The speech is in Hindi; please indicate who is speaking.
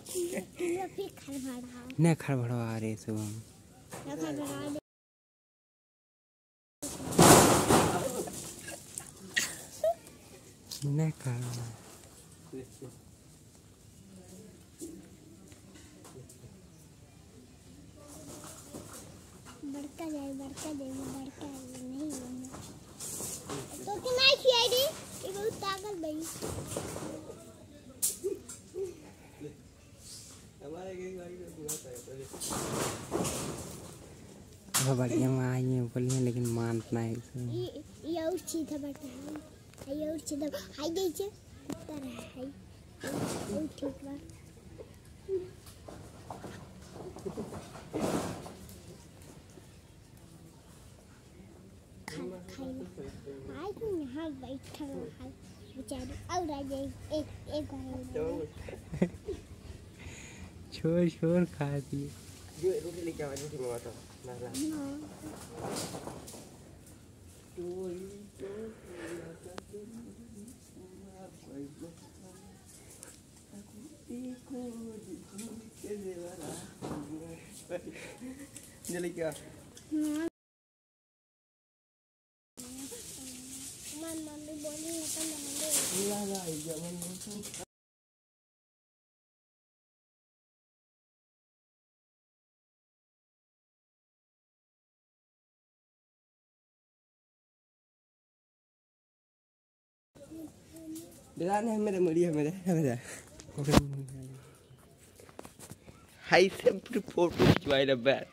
Speaker 1: न खड़बड़वा रे शुभम न खड़बड़ा
Speaker 2: बड़का जाए नहीं तो कि नहीं खियाई दी ये बहुत ताकत भाई
Speaker 3: हमारे के भाई को बुरा था
Speaker 1: वो बढ़िया आई है बोलिए लेकिन मानना है
Speaker 2: ये और सीधा बैठा है ये और सीधा हाय दीजिए कुत्ता रहा है वो ठीक बा आज यहाँ बैठा है बेचारे और आ जाए एक बार
Speaker 1: छोड़ खा दिए
Speaker 3: जो रोटी लेके आवा रोटी मंगाता ना जल्दी क्या
Speaker 2: मम्मी बोली तो मैं
Speaker 3: Belan मेरे मुड़ी है मेरे हाई से फोटो खिंचवाई ना बैठ